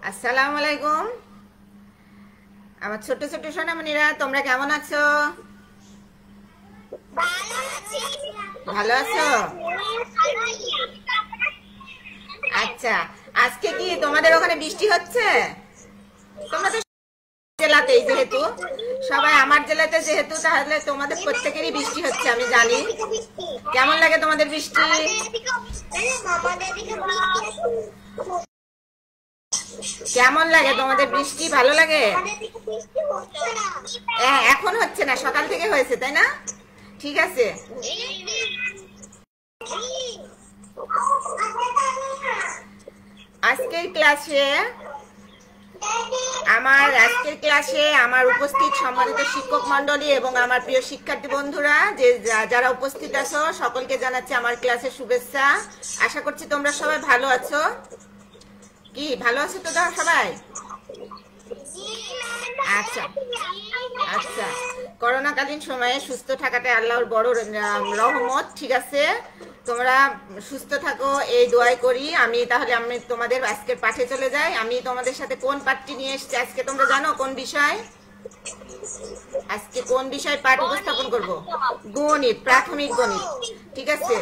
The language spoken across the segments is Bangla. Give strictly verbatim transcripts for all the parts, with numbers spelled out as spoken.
আসসালামু আলাইকুম আমার ছোট ছোট সোনামণিরা, তোমরা কেমন আছো? ভালো আছো? আচ্ছা, আজকে কি তোমাদের ওখানে বৃষ্টি হচ্ছে? তোমাদের জেলাতেই যেহেতু, সবাই আমার জেলাতে যেহেতু, তাহলে তোমাদের প্রত্যেকেরই বৃষ্টি হচ্ছে আমি জানি। কেমন লাগে তোমাদের বৃষ্টি? কেমন লাগে তোমাদের বৃষ্টি? ভালো লাগে? এখন হচ্ছে না, সকাল থেকে হয়েছে, তাই না? ঠিক আছে। আজকের ক্লাসে আমার আজকের ক্লাসে আমার উপস্থিত সম্মানিত শিক্ষক মন্ডলী এবং আমার প্রিয় শিক্ষার্থী বন্ধুরা, যে যারা উপস্থিত আছো সকলকে জানাচ্ছি আমার ক্লাসের শুভেচ্ছা। আশা করছি তোমরা সবাই ভালো আছো। কি ভালো আছো তো সবাই? আচ্ছা আচ্ছা করোনাকালীন সময়ে সুস্থ থাকাটা আল্লাহর বড় রহমত। ঠিক আছে, তোমরা সুস্থ থাকো এই দোয়াই করি। আমি তাহলে আমি তোমাদের আজকের পাঠে চলে যাই। আমি তোমাদের সাথে কোন পাঠটি নিয়ে এসেছি আজকে তোমরা জানো? কোন বিষয় আজকে কোন বিষয় পাঠ উপস্থাপন করব? গণিত, প্রাথমিক গণিত। ঠিক আছে,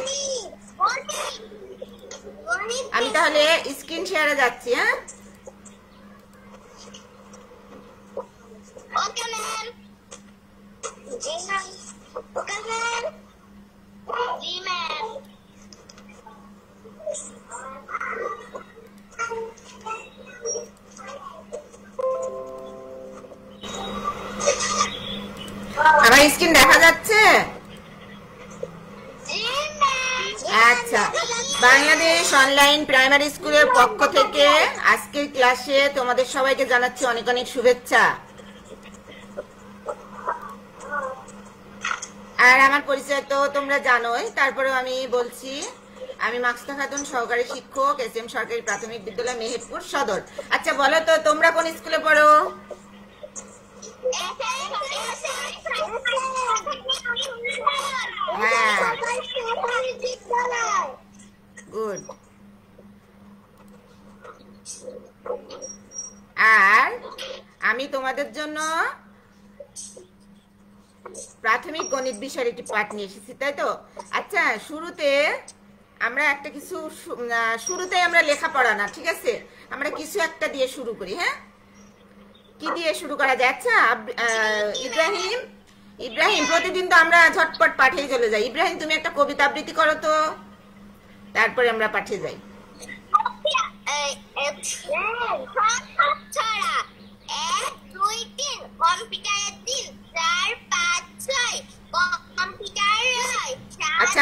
আমি তাহলে স্ক্রিন শেয়ারে যাচ্ছি। হ্যাঁ, ওকে ম্যাম। জি ম্যাম। Okay ma'am. জি ম্যাম। আমার স্ক্রিন দেখা যাচ্ছে? জি ম্যাম। আচ্ছা, বাংলাদেশ অনলাইন প্রাইমারি স্কুলের পক্ষ থেকে আজকের ক্লাসে তোমাদের সবাইকে জানাচ্ছি অনেক অনেক শুভেচ্ছা। আর আমার পরিচয় তো তোমরা জানোই, তারপরেও আমি বলছি, আমি মাকসুদা খাতুন, সহকারী শিক্ষক, এস এম সরকারি প্রাথমিক বিদ্যালয়, মেহেরপুর সদর। আচ্ছা, বলো তো তোমরা কোন স্কুলে পড়ো? হ্যাঁ, গুড। আর আমি তোমাদের জন্য প্রাথমিক গণিত বিষয়ের একটি পাঠ নিয়ে এসেছি, তাই তো? আচ্ছা, শুরুতে আমরা একটা কিছু শুরুতে আমরা লেখাপড়া না, ঠিক আছে, আমরা কিছু একটা দিয়ে শুরু করি। হ্যাঁ, কি দিয়ে শুরু করা যায়? আচ্ছা ইব্রাহিম, ইব্রাহিম প্রতিদিন তো আমরা ঝটপট পাঠেই চলে যাই। ইব্রাহিম, তুমি একটা কবিতা আবৃত্তি করো তো, তারপরে আমরা পাঠে যাই। এক দুই তিন কম্পিউটারের দিন, চার পাঁচ ছয় কম্পিউটার রয়। আচ্ছা,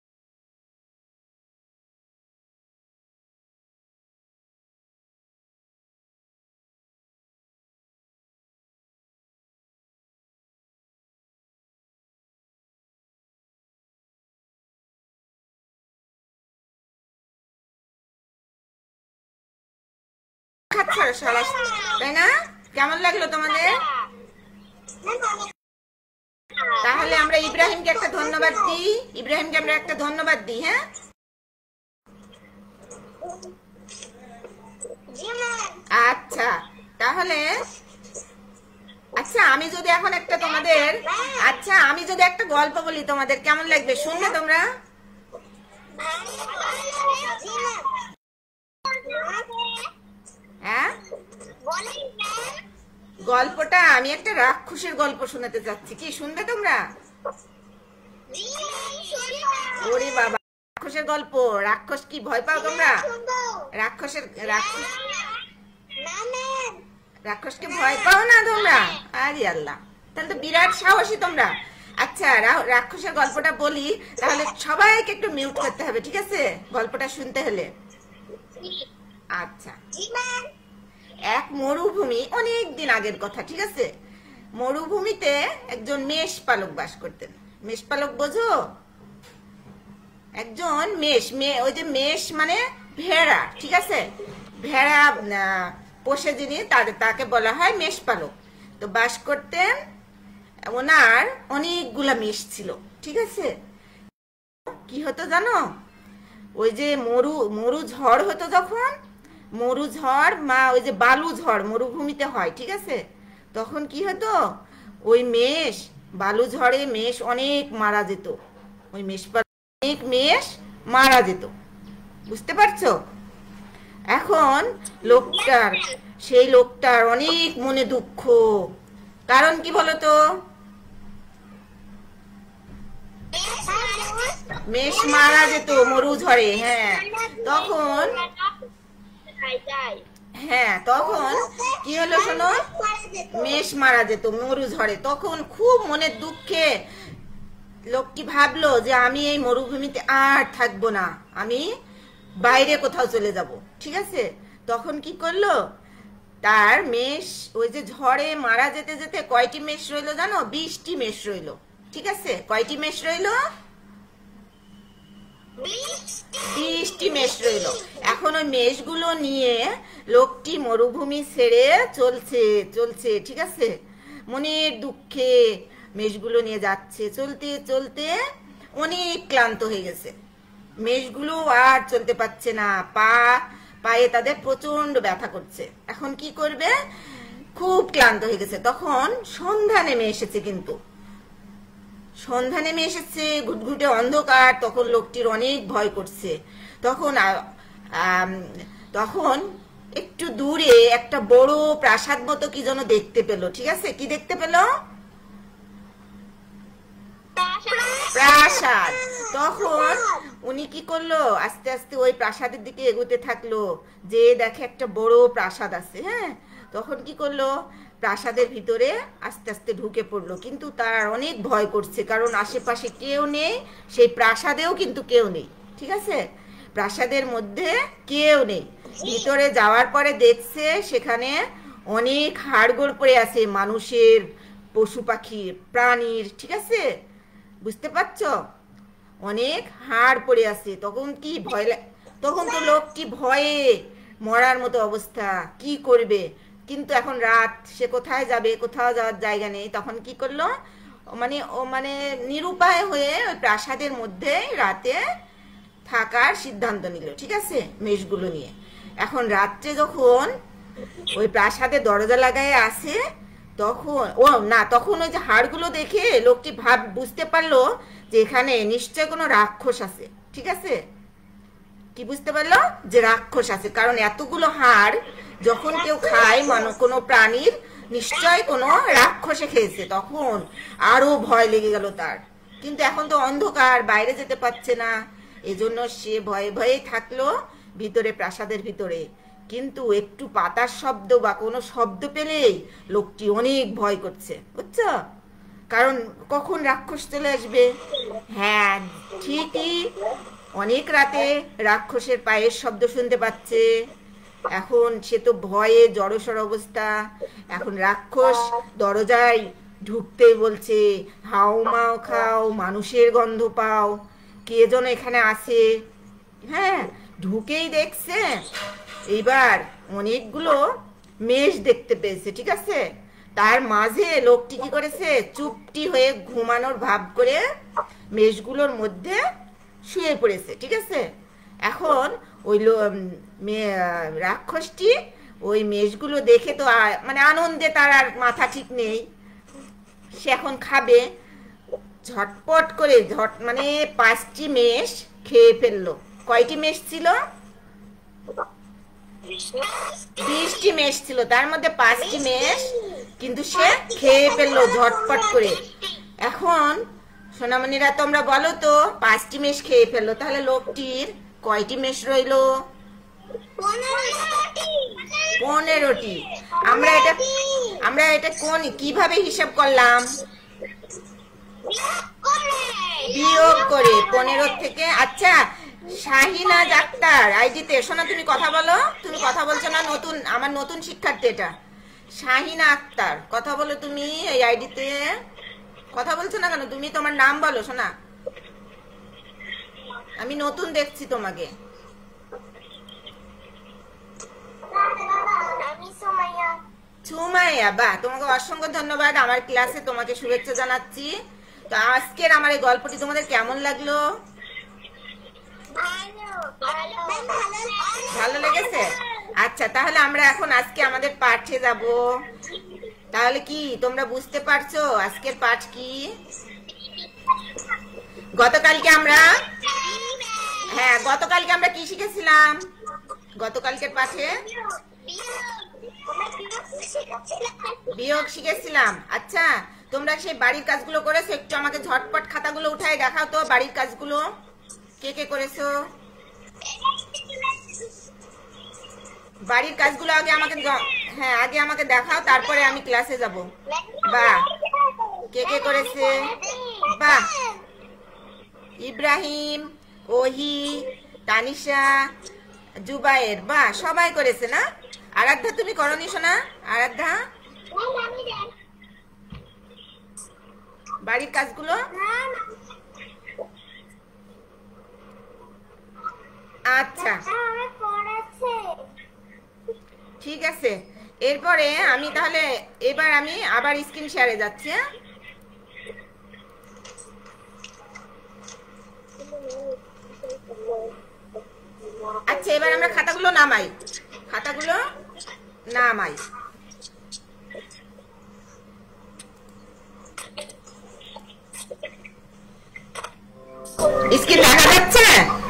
তাই না? কেমন লাগলো তোমাদের? তাহলে আমরা ইব্রাহিমকে একটা ধন্যবাদ দিই। ইব্রাহিমকে আমরা একটা ধন্যবাদ দিই। হ্যাঁ, আচ্ছা তাহলে আচ্ছা আমি যদি এখন একটা তোমাদের আচ্ছা আমি যদি একটা গল্প বলি তোমাদের, কেমন লাগবে? শুনবে তোমরা? হ্যাঁ, গল্পটা আমি একটা রাক্ষসের গল্প শোনাতে চাচ্ছি। কি শুনবে তোমরা? ওরে বাবা, রাক্ষসের গল্প। রাক্ষস কি ভয় পাও তোমরা? রাক্ষসের রাক্ষস রাক্ষসকে ভয় পাও না তোমরা? আরে আল্লাহ, তাহলে তো বিরাট সাহসী তোমরা। আচ্ছা, রাক্ষসের গল্পটা বলি, তাহলে সবাইকে একটু মিউট করতে হবে, ঠিক আছে, গল্পটা শুনতে হলে। আচ্ছা, এক মরুভূমি, অনেক দিন আগের কথা, ঠিক আছে। মরুভূমিতে একজন মেষ পালক বাস করতেন। মেষ পালক বোঝো? একজন মেষ, ওই যে মেষ মানে ভেড়া, ঠিক আছে, ভেড়া পোষে যিনি, তাকে বলা হয় মেষ পালক। তো বাস করতেন, ওনার অনেকগুলা মেষ ছিল, ঠিক আছে। কি হতো জানো? ওই যে মরু মরু ঝড় হতো যখন, মরু ঝড় মা ওই যে বালু ঝড় মরুভূমিতে হয়, ঠিক আছে? তখন কি হতো, ওই মেষ বালু ঝড়ে মেষ অনেক মারা যেত, ওই মেষ অনেক মেষ মারা যেত, বুঝতে পারছো? এখন লোকটার সেই লোকটার অনেক মনে দুঃখ, কারণ কি বলতো, মেষ মারা যেত মরু ঝড়ে। হ্যাঁ তখন হ্যাঁ তখন কি হলো শোনো, মেষ মারা যেত মরু ঝড়ে। তখন খুব মনের দুঃখে লোকটি ভাবলো যে আমি এই মরুভূমিতে আর থাকবো না, আমি বাইরে কোথাও চলে যাব, ঠিক আছে? তখন কি করলো, তার মেষ ওই যে ঝড়ে মারা যেতে যেতে কয়টি মেষ রইলো জানো? বিশটি মেষ রইলো, ঠিক আছে? কয়টি মেষ রইলো? বিশটি মেষ রইলো। এখন ওই মেষগুলো নিয়ে লোকটি মরুভূমি ছেড়ে চলছে চলছে ঠিক আছে, মনের দুঃখে মেষগুলো নিয়ে যাচ্ছে, চলতে চলতে অনেক ক্লান্ত হয়ে গেছে। মেষগুলো আর চলতে পারছে না, পা পায়ে তাদের প্রচন্ড ব্যথা করছে। এখন কি করবে, খুব ক্লান্ত হয়ে গেছে। তখন সন্ধ্যা নেমে এসেছে, কিন্তু সন্ধ্যা নেমে এসেছে, ঘুটঘুটে অন্ধকার। তখন লোকটির অনেক ভয় করছে। তখন তখন একটু দূরে একটা বড় প্রাসাদ মতো কি যেন দেখতে পেল, ঠিক আছে? কি দেখতে পেল? প্রাসাদ। তখন উনি কি করলো, আস্তে আস্তে ওই প্রাসাদের দিকে এগোতে থাকলো, যে দেখে একটা বড় প্রাসাদ আছে। হ্যাঁ তখন কি করলো, প্রাসাদের ভিতরে আস্তে আস্তে ঢুকে পড়লো, কিন্তু তার অনেক ভয় করছে, কারণ আশেপাশে কেউ নেই, সেই প্রাসাদেও কিন্তু কেউ নেই, ঠিক আছে? প্রাসাদের মধ্যে কেউ নেই। ভিতরে যাওয়ার পরে দেখছে সেখানে অনেক হাড়গোড় পড়ে আছে, মানুষের, পশু পাখির, প্রাণীর, ঠিক আছে? বুঝতে পারছো? অনেক হাড় পড়ে আছে। তখন কি ভয়, তখন তো লোকটি ভয়ে মরার মতো অবস্থা, কি করবে? কিন্তু এখন রাত, সে কোথায় যাবে, কোথাও যাওয়ার জায়গা নেই। তখন কি করলো, মানে ও মানে নিরুপায় হয়ে ওই প্রাসাদের মধ্যে রাতে থাকার সিদ্ধান্ত নিল, ঠিক আছে? মেষগুলো নিয়ে। এখন রাত্রে যখন ওই প্রাসাদের দরজা লাগায় আসে, তখন ও না তখন ওই যে হাড়গুলো দেখে লোকটি ভাব বুঝতে পারলো যে এখানে নিশ্চয় কোনো রাক্ষস আছে, ঠিক আছে? কি বুঝতে পারলো, যে রাক্ষস আছে, কারণ এতগুলো হাড় যখন কেউ খায় মানে কোনো প্রাণীর, নিশ্চয় কোনো রাক্ষসে খেয়েছে। তখন আরো ভয় লেগে গেল তার, কিন্তু এখন তো অন্ধকার, বাইরে যেতে পারছে না, এজন্য সে ভয়ে ভয়ে থাকলো ভিতরে, প্রাসাদের ভিতরে। কিন্তু একটু পাতার শব্দ বা কোনো শব্দ পেলেই লোকটি অনেক ভয় করছে, বুঝছো? কারণ কখন রাক্ষস চলে আসবে। হ্যাঁ ঠিকই, অনেক রাতে রাক্ষসের পায়ের শব্দ শুনতে পাচ্ছে। এখন সে তো ভয়ে জড়সড় অবস্থা। এখন রাক্ষস দরজায় ঢুকতেই বলছে, হাও মাও খাও, মানুষের গন্ধ পাও, কে যেন এখানে আছে। হ্যাঁ ঢুকেই দেখছে এইবার অনেকগুলো মেষ দেখতে পেয়েছে, ঠিক আছে? তার মাঝে লোকটি কি করেছে, চুপটি হয়ে ঘুমানোর ভাব করে মেষগুলোর মধ্যে শুয়ে পড়েছে, ঠিক আছে? এখন ওই রাক্ষসটি ওই মেষগুলো দেখে তো মানে আনন্দে তার আর মাথা ঠিক নেই, সে এখন খাবে। ঝটপট করে ঝট মানে পাঁচটি মেষ খেয়ে ফেললো। কয়টি মেষ ছিল? বিশটি মেষ ছিল, তার মধ্যে পাঁচটি মেষ কিন্তু সে খেয়ে ফেললো ঝটপট করে। এখন সোনামণিরা তোমরা বলো তো, পাঁচটি মেষ খেয়ে ফেললো, তাহলে লোকটির কয়টি মেষ রইলো? পনেরোটি। আমরা এটা আমরা এটা কোন কিভাবে হিসাব করলাম? বিয়োগ করে পনেরো থেকে। আচ্ছা শাহিনা আক্তার আইডিতে, শোনা তুমি কথা বলো, তুমি কথা বলছো না, নতুন আমার নতুন শিক্ষার্থী এটা। শাহিনা আক্তার কথা বলো, তুমি এই আইডিতে কথা বলছো না কেন? তুমি তোমার নাম বলো শোনা, আমি নতুন দেখছি তোমাকে। সুমাইয়া, বাহ, তোমাকে অসংখ্য ধন্যবাদ। আমার ক্লাসে তোমাকে শুভেচ্ছা জানাচ্ছি। তো আজকের আমার এই গল্পটি তোমাদের কেমন লাগলো? ভালো লেগেছে? আচ্ছা, তাহলে আমরা এখন আজকে আমাদের পাঠে যাব। তাহলে কি তোমরা বুঝতে পারছো আজকের পাঠ কি? গতকালকে আমরা হ্যাঁ গতকালকে আমরা কি শিখেছিলাম? গতকালকের পাঠে বিয়োগ শিখেছিলাম। আচ্ছা, তোমরা সেই বাড়ির কাজগুলো করেছো? একটু আমাকে ঝটপট খাতাগুলো উঠায় দেখাও তো, বাড়ির কাজগুলো কে কে করেছো? বাড়ির কাজগুলো আগে আমাকে হ্যাঁ আগে আমাকে দেখাও, তারপরে আমি ক্লাসে যাব। বাহ, কে কে করেছে? বাহ, ইব্রাহিম, ওহি, তানিশা, জুবায়ের, বাহ সবাই করেছে না? আরাধ্যা তুমি করনি শোনা? আরাধ্যা বাড়ির কাজগুলো? আচ্ছা ঠিক আছে। এরপরে আমি তাহলে এবার আমি আবার স্ক্রিন শেয়ারে যাচ্ছি। আচ্ছা, এবার আমরা খাতাগুলো নামাই, খাতাগুলো নামাই। স্ক্রিন দেখা যাচ্ছে?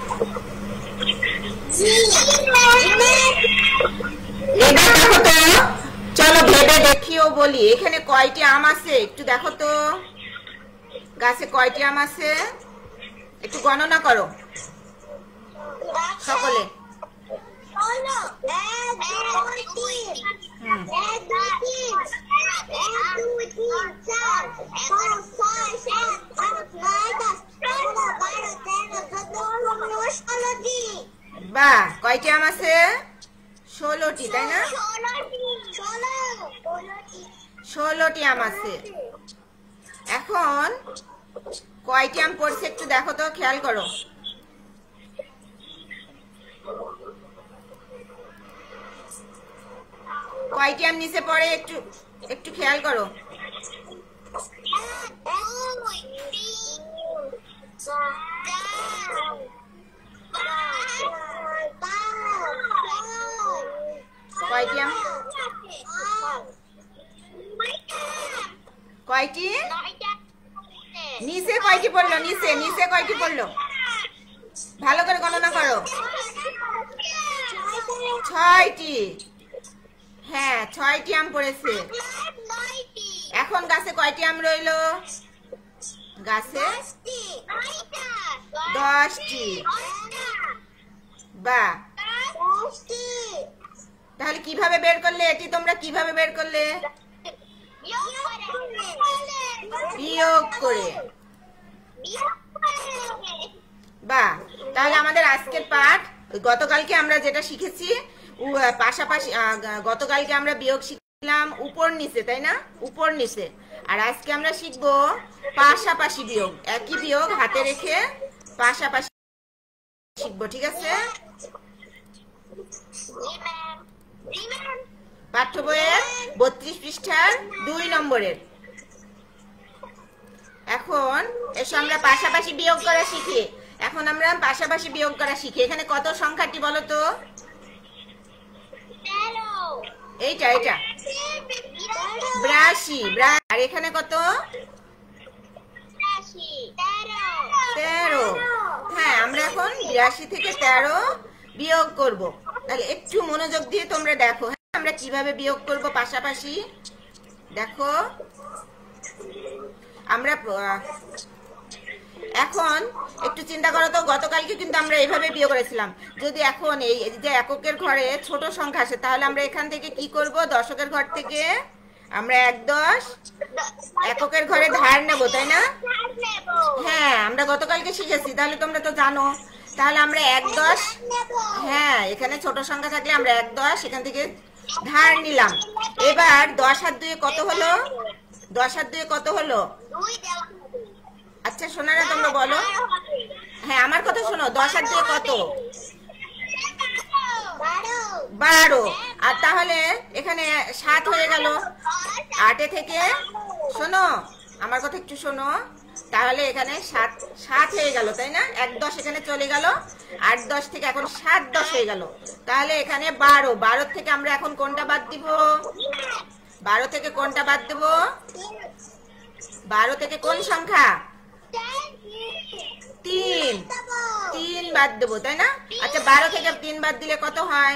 এবার দেখো তো, চলো ভেবে দেখিও বলি এখানে কয়টি আম আছে একটু দেখো তো, গাছে কয়টি আম আছে একটু গণনা করো সকলে। বাহ, কয়টি আম আছে? ষোলোটি, তাই না? ষোলোটি আম আছে। এখন কয়টি আম পড়ছে একটু দেখো তো, খেয়াল করো। কয়টি আম নিচে পড়ে একটু একটু খেয়াল করো। কয়টি আম? কয়টি? নিচে কয়টি পড়লো? নিচে নিচে কয়টি পড়লো? ভালো করে গণনা করো। ছয়টি। হ্যাঁ, ছয়টি আম পড়েছে। এখন গাছে কয়টি আম রইলো? গাছে দশটি। বাহ, তাহলে কিভাবে বের করলে এটি? তোমরা কিভাবে বের করলে? বিয়োগ করে। বাহ, তাহলে আমাদের আজকের পাঠ, গতকালকে আমরা যেটা শিখেছি পাশাপাশি, গতকালকে আমরা বিয়োগ শিখলাম উপর নিচে, তাই না? উপর নিচে। আর আজকে আমরা শিখবো পাশাপাশি বিয়োগ, একই বিয়োগ হাতে রেখে পাশাপাশি শিখবো, ঠিক আছে? পাঠ্য বইয়ের বত্রিশ পৃষ্ঠার দুই নম্বরের। এখন এসো আমরা পাশাপাশি বিয়োগ করা শিখি। এখন আমরা পাশাপাশি বিয়োগ করা শিখি। এখানে কত সংখ্যাটি বলো তো? এইটা এইটা বিরাশি। আর এখানে কত? তেরো। হ্যাঁ, আমরা এখন বিরাশি থেকে তেরো বিয়োগ করব। তাহলে একটু মনোযোগ দিয়ে তোমরা দেখো হ্যাঁ আমরা কিভাবে বিয়োগ করব পাশাপাশি। দেখো আমরা এখন একটু চিন্তা করো তো, গতকালকে কিন্তু আমরা এইভাবে বিয়োগ করেছিলাম। যদি এখন এই যে এককের ঘরে ছোট সংখ্যা আসে, তাহলে আমরা এখান থেকে কি করব? দশকের ঘর থেকে আমরা এক দশ এককের ঘরে ধার নেব, তাই না? হ্যাঁ, আমরা গতকালকে শিখেছি, তাহলে তোমরা তো জানো। তাহলে আমরা এক দশ, হ্যাঁ এখানে ছোট সংখ্যা থাকলে আমরা এক দশ এখান থেকে ধার নিলাম। এবার দশ আর দুয়ে কত হলো? দশ আর দুয়ে কত হলো? আচ্ছা শোনো না, তোমরা বলো। হ্যাঁ আমার কথা শোনো, দশ আর দুয়ে কত? বারো। আর তাহলে এখানে সাত হয়ে গেল। আটে থেকে শোনো, আমার কথা একটু শোনো, তাহলে এখানে সাত সাত হয়ে গেল, তাই না? এক দশ এখানে চলে গেল, আট দশ থেকে এখন সাত দশ হয়ে গেল। তাহলে এখানে বারো, বারো থেকে আমরা এখন কোনটা বাদ দিব? বারো থেকে কোনটা বাদ দেব? বারো থেকে কোন সংখ্যা? তিন, তিন বাদ দেবো, তাই না? আচ্ছা, বারো থেকে তিন বাদ দিলে কত হয়?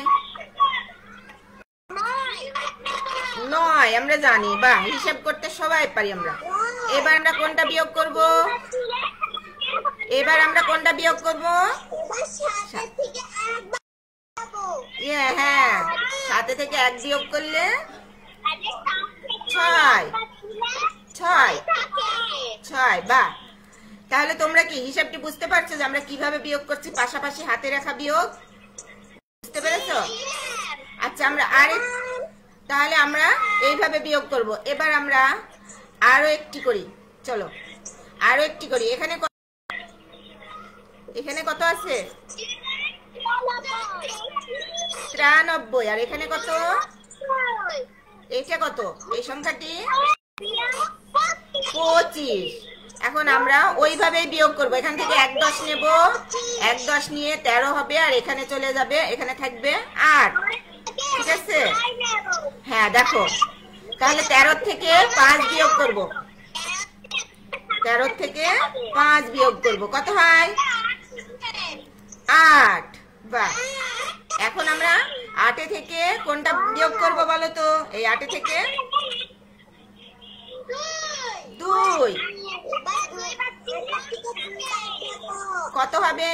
নয়। আমরা জানি, বা হিসাব করতে সবাই পারি আমরা। এবার আমরা কোনটা বিয়োগ করব? এবার আমরা কোনটা বিয়োগ করব? হ্যাঁ, সাথে থেকে এক বিয়োগ করলে ছয়, ছয়, ছয়। বাহ, তাহলে তোমরা কি হিসাবটি বুঝতে পারছো যে আমরা কিভাবে বিয়োগ করছি? পাশাপাশি হাতে রাখা বিয়োগ, বুঝতে পেরেছো? আচ্ছা, আমরা আরে তাহলে আমরা এইভাবে বিয়োগ করব। এবার আমরা আরো একটি করি, চলো আরো একটি করি। এখানে এখানে কত আছে? তিরানব্বই। আর এখানে কত? এইটা কত? এই সংখ্যাটি পঁচিশ। এখন আমরা ওইভাবেই বিয়োগ করব। এখান থেকে এক দশ নেব, এক দশ নিয়ে তেরো হবে, আর এখানে চলে যাবে, এখানে থাকবে আট। ঠিক আছে? হ্যাঁ, দেখো তাহলে তেরো থেকে পাঁচ বিয়োগ করব। তেরো থেকে পাঁচ বিয়োগ করব, কত হয়? আট। বাহ, এখন আমরা আটে থেকে কোনটা বিয়োগ করব বলো তো? এই আটে থেকে দুই, কত হবে?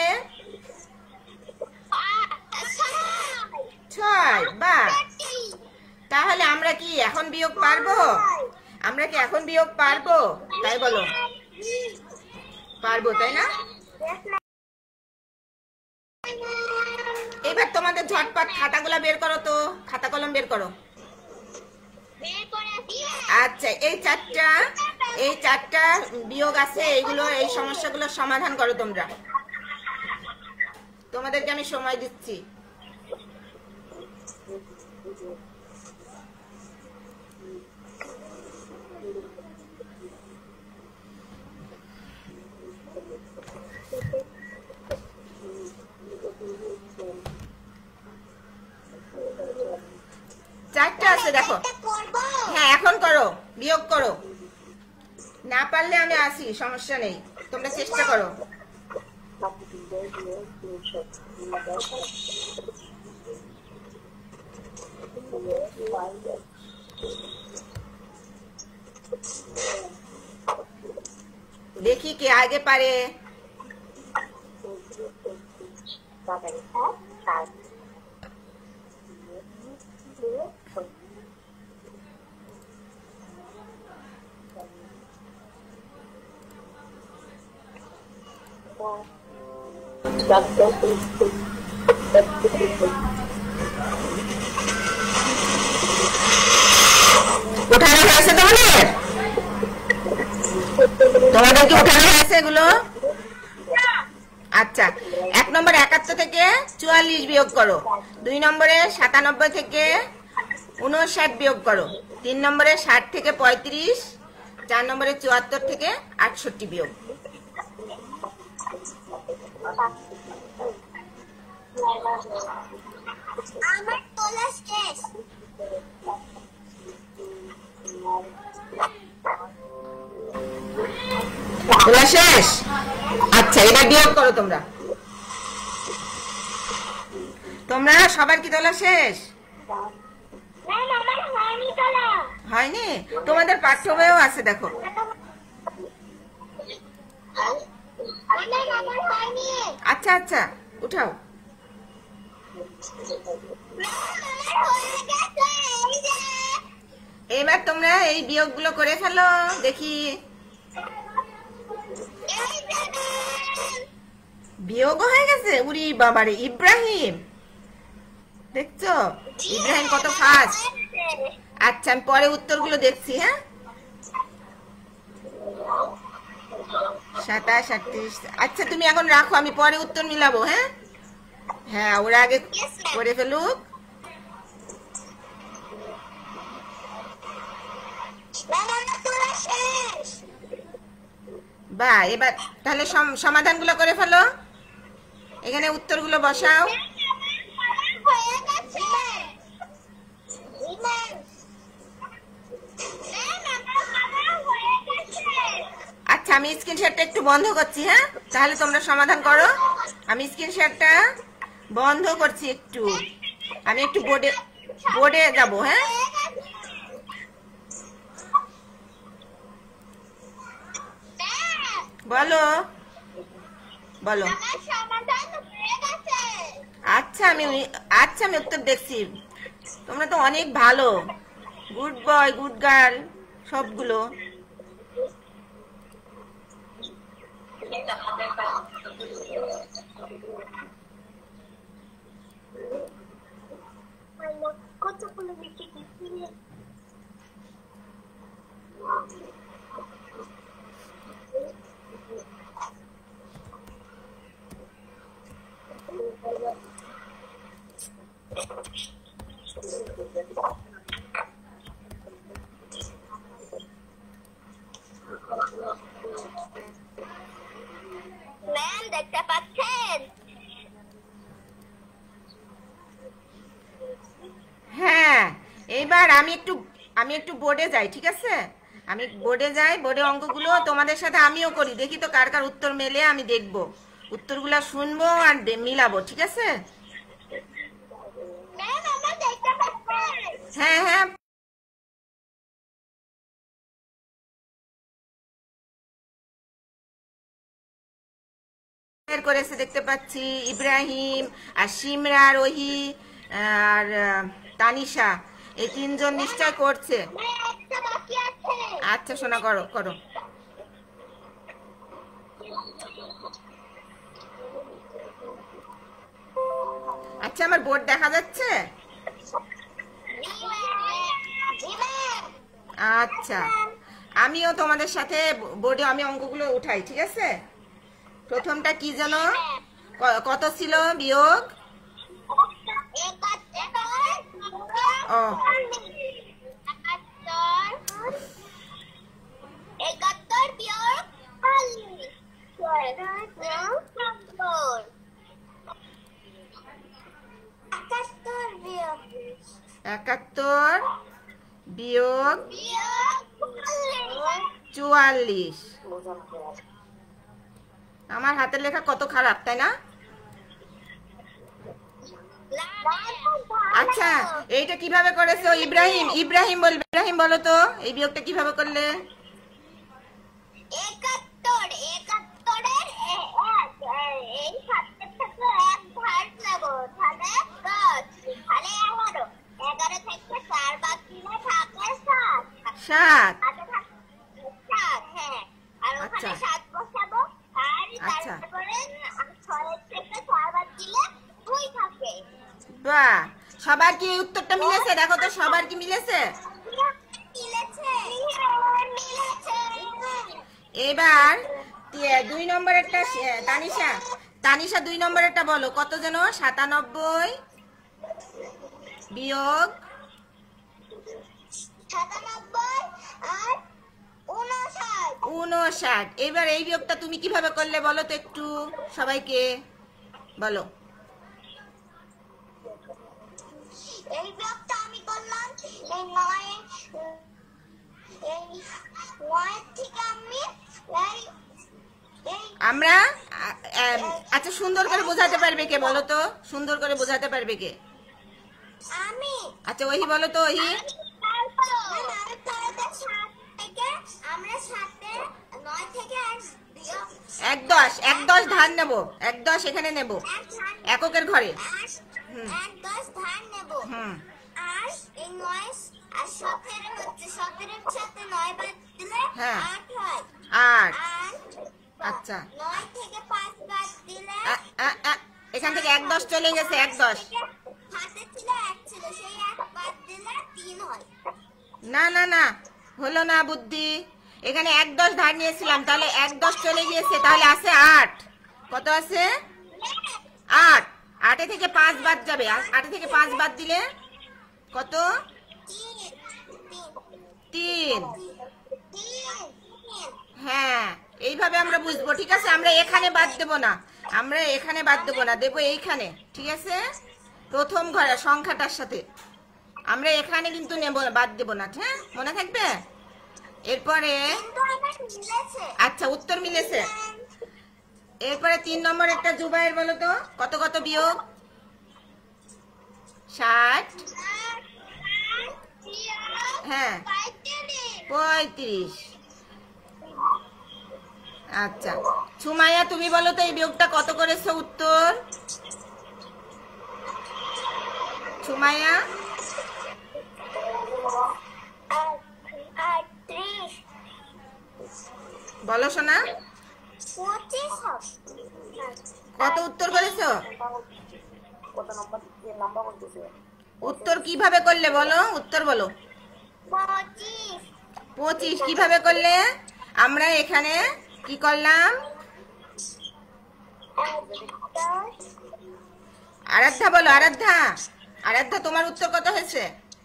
ছয়। বাহ, তাহলে আমরা কি এখন বিয়োগ পারবো? আমরা কি এখন বিয়োগ পারবো? তাই বলো, পারবো, তাই না? এবার তোমাদের ঝটপট খাতাগুলা বের করো তো, খাতা কলম বের করো। আচ্ছা, এই চারটা এই চারটা বিয়োগ আছে, এইগুলো এই সমস্যাগুলো সমাধান করো তোমরা। তোমাদেরকে আমি সময় দিচ্ছি। চারটা আছে, দেখো। হ্যাঁ, এখন করো, বিয়োগ করো। না পারলে আমি আসি, সমস্যা নেই, তোমরা চেষ্টা করো। দেখি কে আগে পারে। উঠানো হয়েছে তোমাদের? তোমাদের কি উঠানো হয়েছে এগুলো? আচ্ছা, এক নম্বরে একাত্তর থেকে চুয়াল্লিশ বিয়োগ করো, দুই নম্বরে সাতানব্বই থেকে উনষাট বিয়োগ করো, তিন নম্বরে ষাট থেকে পঁয়ত্রিশ, চার নম্বরে চুয়াত্তর থেকে আটষট্টি বিয়োগ। আমার তোলা শেষ। তোলা শেষ? আচ্ছা, এবার বিয়োগ করো তোমরা। তোমরা সবার কি তোলা শেষ? হয়নি? তোমাদের পাঠ্য বইও আছে, দেখো। আচ্ছা আচ্ছা, উঠাও। এবার তোমরা এই বিয়োগ গুলো করে ফেলো, দেখি। বিয়োগ হয়ে গেছে? উরি বাবারে, ইব্রাহিম, দেখছো ইব্রাহিম কত ফাস্ট। আচ্ছা, আমি পরে উত্তরগুলো দেখছি। হ্যাঁ, সাতাশ, আটত্রিশ। আচ্ছা, তুমি এখন রাখো, আমি পরে উত্তর মিলাবো। হ্যাঁ হ্যাঁ, ওরা আগে করে ফেলুক। বা এবার তাহলে সমাধানগুলো করে ফেলো, এখানে উত্তরগুলো বসাও। হয়ে গেছে। আচ্ছা আমি স্ক্রিন শেয়ারটা একটু বন্ধ করছি, হ্যাঁ তাহলে তোমরা সমাধান করো। আমি স্ক্রিন শেয়ারটা বন্ধ করছি একটু, আমি একটু বোর্ডে বোর্ডে যাব। হ্যাঁ বলো বলো। আচ্ছা আমি আচ্ছা আমি উত্তর দেখছি। তোমরা তো অনেক ভালো, গুড বয় গুড গার্ল সবগুলো। কতগুলো লিখে দিচ্ছি। ম্যাম দেখতে পাচ্ছেন? হ্যাঁ এইবার আমি একটু আমি একটু বোর্ডে যাই, ঠিক আছে? আমি বোর্ডে যাই, বোর্ডে অঙ্কগুলো তোমাদের সাথে আমিও করি, দেখি তো কার কার উত্তর মেলে। আমি দেখবো, উত্তরগুলো শুনবো আর মিলাবো, ঠিক আছে? ম্যাম আমরা দেখতে পাচ্ছেন? হ্যাঁ হ্যাঁ বের করেছে দেখতে পাচ্ছি, ইব্রাহিম আর সিমরা, রোহি আর তানিশা, এই তিনজন নিশ্চয় করছে। একটা বাকি আছে। আচ্ছা শোনা, করো করো। আচ্ছা আমার বোর্ড দেখা যাচ্ছে? আচ্ছা আমিও তোমাদের সাথে বোর্ডে আমি অঙ্কগুলো উঠাই, ঠিক আছে? প্রথমটা কি যেন, কত ছিল বিয়োগ? ও একাত্তর বিয়োগ একাত্তর বিয়োগ চুয়াল্লিশ। আমার হাতের লেখা কত খারাপ, তাই না? আচ্ছা এইটা কিভাবে করেছো ইব্রাহিম? ইব্রাহিম বলবে, ইব্রাহিম বলো তো এই বিয়োগটা কিভাবে করলে? একাত্তর একাত্তরের এই সাতের থেকে এক ভাগ নেবো, তাহলে দশ, তাহলে এগারো, এগারো থেকে চার বাদ দিলে থাকে সাত। সাত সাত হ্যাঁ, আর ওখানে সাত বসাবো, আর তারপরে ছয়ের থেকে চার বাদ দিলে দুই থাকে। বাহ, সবার কি উত্তরটা মিলেছে? দেখো তো সবার কি মিলেছে? এবার দুই নম্বরেরটা তানিশা, তানিশা দুই নম্বরেরটা বলো, কত যেন? সাতানব্বই বিয়োগ উনষাট। এবার এই বিয়োগটা তুমি কিভাবে করলে বলো তো একটু সবাইকে বলো। এই বিয়োগটা আমি করলাম এই নয়, এই নয় থেকে আমি আমরা আচ্ছা সুন্দর করে বোঝাতে পারবে কে বলো তো? সুন্দর করে বোঝাতে পারবে কে? আমি। আচ্ছা ওহি বলো তো, ওহি। এক দশ এক দশ ধার নেবো, এক দশ এখানে নেবো এককের ঘরে। এক দশ ধার নেবো, হুম আর এই নয় আর সতেরো হচ্ছে, সতেরোর সাথে নয় বাদ দিলে আট হয়। আট। আচ্ছা নয় থেকে পাঁচ বাদ দিলে এখান থেকে এক দশ চলে গেছে, এক দশ হাতে ছিল এক ছিল, সেই এক বাদ দিলে তিন হয়। না না না হলো না বুদ্ধি, এখানে এক দশ ধার নিয়েছিলাম, তাহলে এক দশ চলে গিয়েছে, তাহলে আছে আট। কত আছে? আট। আটে থেকে পাঁচ বাদ যাবে, আটে থেকে পাঁচ বাদ দিলে কত? তিন। হ্যাঁ এইভাবে আমরা বুঝবো, ঠিক আছে? আমরা এখানে বাদ দেব না, আমরা এখানে বাদ দেব না, দেবো এইখানে, ঠিক আছে? প্রথম ঘরে সংখ্যাটার সাথে আমরা এখানে কিন্তু নেব না, বাদ দেব না, হ্যাঁ, মনে থাকবে? এরপরে আচ্ছা, উত্তর মিলেছে। এরপরে তিন নম্বর একটা জুবাইর বলো তো, কত কত বিয়োগ? ষাট, হ্যাঁ, পঁয়ত্রিশ। আচ্ছা, সুমাইয়া তুমি বলো তো এই বিয়োগটা কত করেছো উত্তর? সুমাইয়া বলো শোনা, কত উত্তর করেছো? উত্তর কিভাবে করলে বলো, উত্তর বলো। পঁচিশ কিভাবে করলে? আমরা এখানে কি করলাম? আরাধ্যা বলো, আরাধ্যা, আরাধ্যা তোমার উত্তর কত হয়েছে?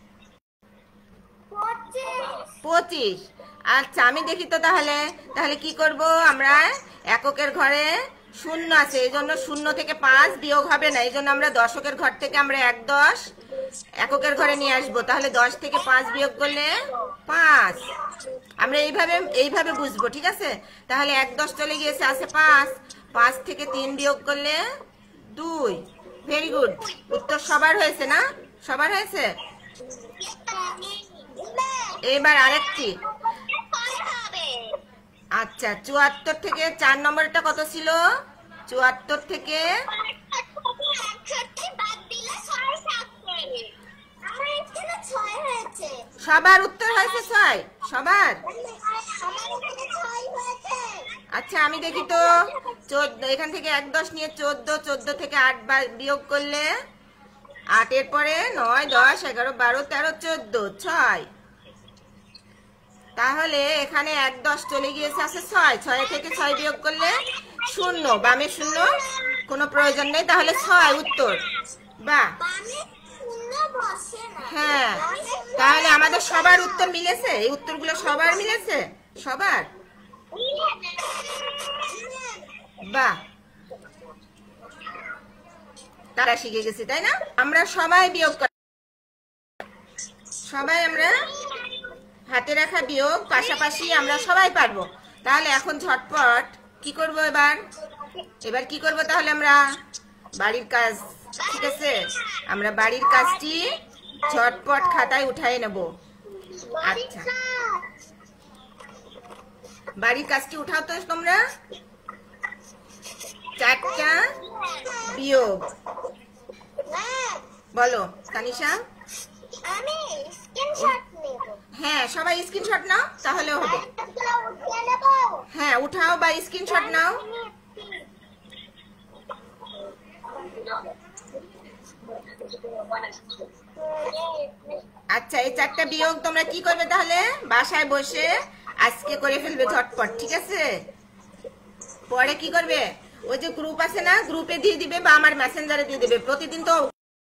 পঁচিশ। আচ্ছা, আমি দেখি তো তাহলে, তাহলে কি করব আমরা? এককের ঘরে শূন্য আছে, এই জন্য শূন্য থেকে পাঁচ বিয়োগ হবে না, এই জন্য আমরা দশকের ঘর থেকে আমরা এক দশ এককের ঘরে নিয়ে আসবো। তাহলে দশ থেকে পাঁচ বিয়োগ করলে পাঁচ। আমরা এইভাবে এইভাবে বুঝবো, ঠিক আছে? তাহলে এক দশ চলে গিয়েছে, আছে পাঁচ, পাঁচ থেকে তিন বিয়োগ করলে দুই। ভেরি গুড, উত্তর সবার হয়েছে না? সবার হয়েছে। এবার আরেকটি, আচ্ছা, চুয়াত্তর থেকে চার নম্বরটা কত ছিল? চুয়াত্তর থেকে সবার উত্তর হয়েছে ছয়, সবার। আচ্ছা, আমি দেখি তো, চোদ্দ, এখান থেকে এক দশ নিয়ে চোদ্দ, চোদ্দ থেকে আট বিয়োগ করলে আটের পরে নয়, দশ, এগারো, বারো, তেরো, চোদ্দ, ছয়। তাহলে এখানে এক দশ চলে গিয়েছে, আছে ছয়, ছয় থেকে ছয় বিয়োগ করলে শূন্য, বামে শূন্য, কোনো প্রয়োজন নেই, তাহলে ছয় উত্তর। বাহ, হ্যাঁ, তাহলে আমাদের সবার উত্তর মিলেছে, এই উত্তরগুলো সবার মিলেছে, সবার। বাহ, তারা শিখে গেছি, তাই না? আমরা সবাই বিয়োগ করি, সবাই আমরা হাতে রাখা বিয়োগ পাশাপাশি আমরা সবাই পারবো। তাহলে এখন ঝটপট কি করব? এবার এবার কি করব? তাহলে আমরা বাড়ির কাজ, ঠিক আছে? আমরা বাড়ির কাজটি ঝটপট খাতায় উঠাই নেব। আচ্ছা, বাড়ির কাজটি উঠাও তো তোমরা। চারটা বিয়োগ বলো তানিশা। হ্যাঁ, সবাই স্ক্রিনশট নাও, তাহলে হবে। হ্যাঁ, উঠাও বা স্ক্রিনশট নাও। আচ্ছা, এই চারটা বিয়োগ তোমরা কি করবে? তাহলে বাসায় বসে আজকে করে ফেলবে ঝটপট, ঠিক আছে? পরে কি করবে? ওই যে গ্রুপ আছে না, গ্রুপে দিয়ে দিবে বা আমার মেসেঞ্জারে দিয়ে দিবে। প্রতিদিন তো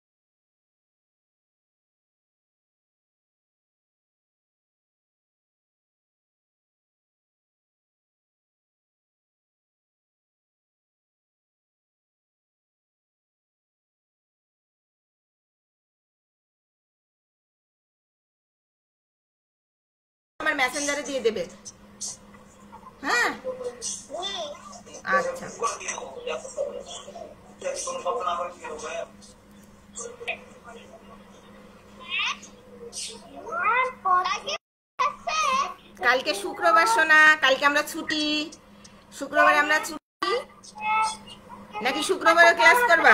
আমার মেসেঞ্জারে দিয়ে দেবে, হ্যাঁ? আচ্ছা, কালকে শুক্রবার সোনা, কালকে আমরা ছুটি। শুক্রবারে আমরা ছুটি নাকি শুক্রবারে ক্লাস করবা?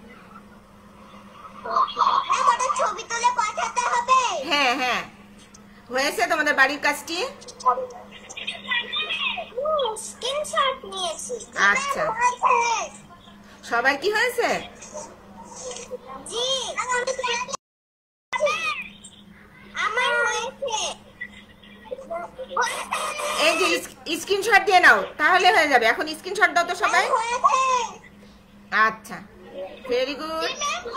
হ্যাঁ হ্যাঁ, হয়েছে তোমাদের বাড়ির কাজটি? আচ্ছা, সবার কি হয়েছে? এই যে স্ক্রিনশট দিয়ে নাও, তাহলে হয়ে যাবে। এখন স্ক্রিনশট দাও তো সবাই। আচ্ছা, very good,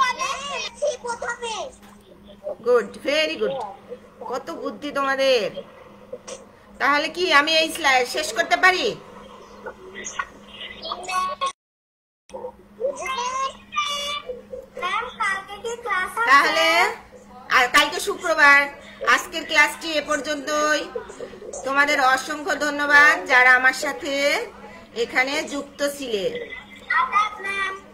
good, very good. কত বুদ্ধি তোমাদের। তাহলে কি আমি এই স্লাইড শেষ করতে পারি? তাহলে আর কালকে শুক্রবার, আজকের ক্লাসটি এ পর্যন্তই। তোমাদের অসংখ্য ধন্যবাদ যারা আমার সাথে এখানে যুক্ত ছিলে।